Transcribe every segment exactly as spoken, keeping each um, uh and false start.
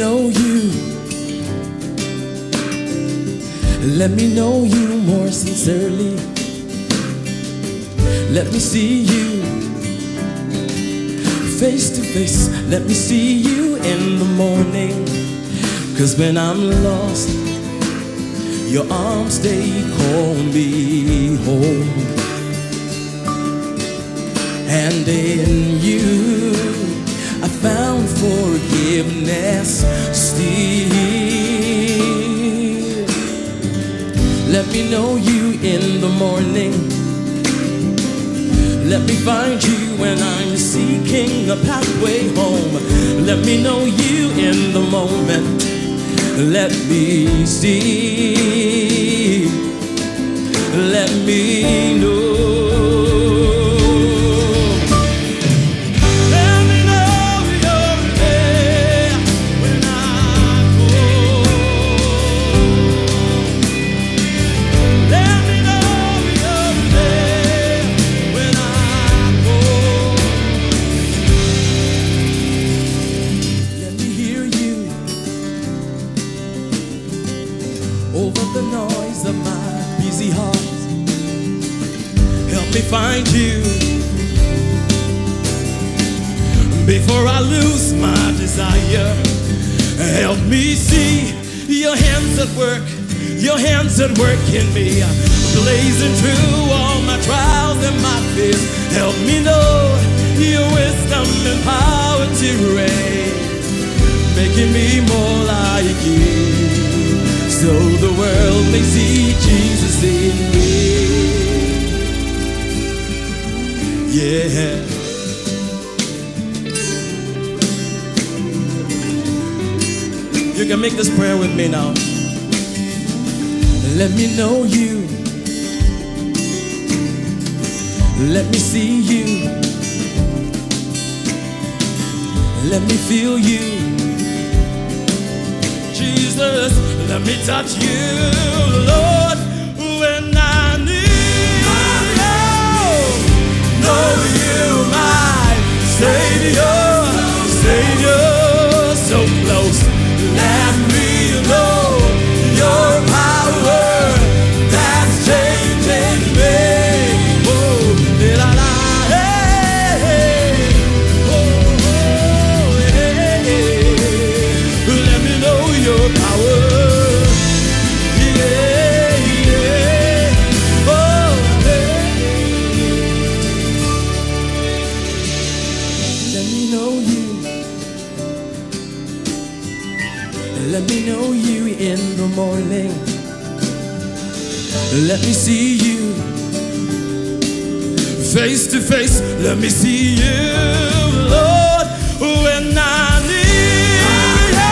know you. Let me know you more sincerely. Let me see you face to face. Let me see you in the morning. 'Cause when I'm lost, your arms, they call me home. And in you I found forgiveness still. Let me know you in the morning. Let me find you when I'm seeking a pathway home. Let me know you in the moment. Let me see. Let me know. Over the noise of my busy heart, help me find you before I lose my desire. Help me see your hands at work, your hands at work in me, blazing through all my trials and my fears. Help me know your wisdom and power to reign, making me more like you, so the world may see Jesus in me. Yeah. You can make this prayer with me now. Let me know you. Let me see you. Let me feel you. Jesus, let me touch you, Lord, when I need you. Know you, my Savior, Savior, so close. Let me know your power that's changing me. Oh, la la, hey, hey, oh, oh, hey, hey. Let me know your power. Let me know you in the morning. Let me see you face to face. Let me see you, Lord, when I need you.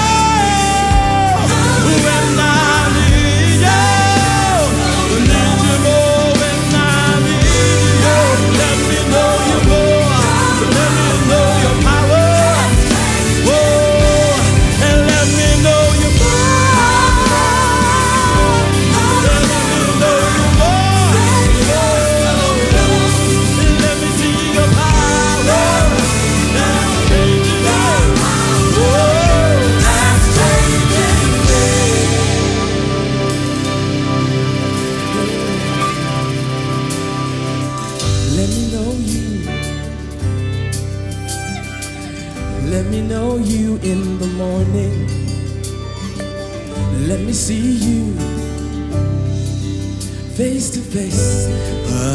When I need you, need you more when I need you. Let me know you more. Let me know your power. Let me know you in the morning. Let me see you face to face.